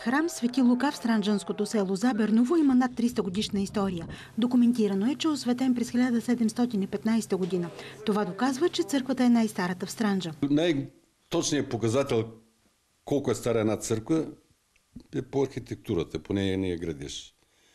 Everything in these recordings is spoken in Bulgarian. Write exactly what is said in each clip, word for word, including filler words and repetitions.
Храм Свети Лука в странджанското село Заберново има над триста годишна история. Документирано е, че е осветен през хиляда седемстотин и петнадесета година. Това доказва, че църквата е най-старата в Странджа. Най-точният показател колко е стара една църква е по архитектурата, по нейния градеж.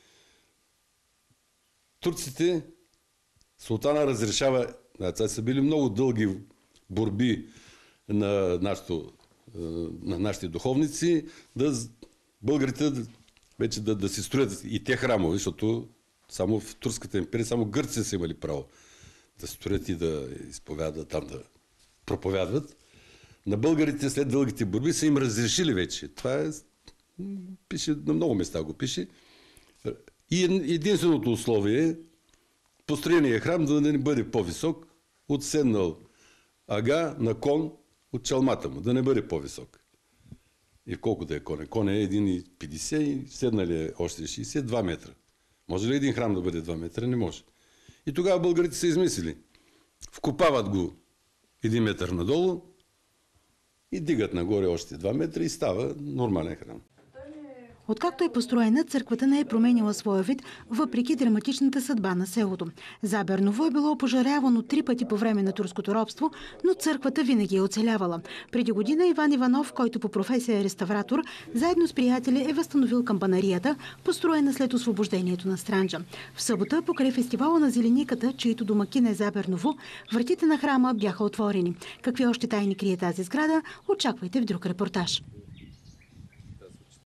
Турците, султана разрешава, това са били много дълги борби на, нашото, на нашите духовници, да българите вече да, да си строят и те храмове, защото само в Турската империя само гърци са имали право да строят и да изповядат, там да проповядват. На българите след дългите борби са им разрешили вече. Това е, пише, на много места го пише. И единственото условие е построения храм да не бъде по-висок от седнал ага на кон от чалмата му, да не бъде по-висок. И колко да е коне? Коне е един и петдесет и седнали е още шейсет, два метра. Може ли един храм да бъде два метра? Не може. И тогава българите са измислили. Вкопават го един метър надолу и дигат нагоре още два метра и става нормален храм. Откакто е построена, църквата не е променила своя вид, въпреки драматичната съдба на селото. Заберново е било опожарявано три пъти по време на турското робство, но църквата винаги е оцелявала. Преди година Иван Иванов, който по професия е реставратор, заедно с приятели е възстановил камбанарията, построена след освобождението на Странджа. В събота, покрай фестивала на зелениката, чието домакин е Заберново, вратите на храма бяха отворени. Какви още тайни крие тази сграда, очаквайте в друг репортаж.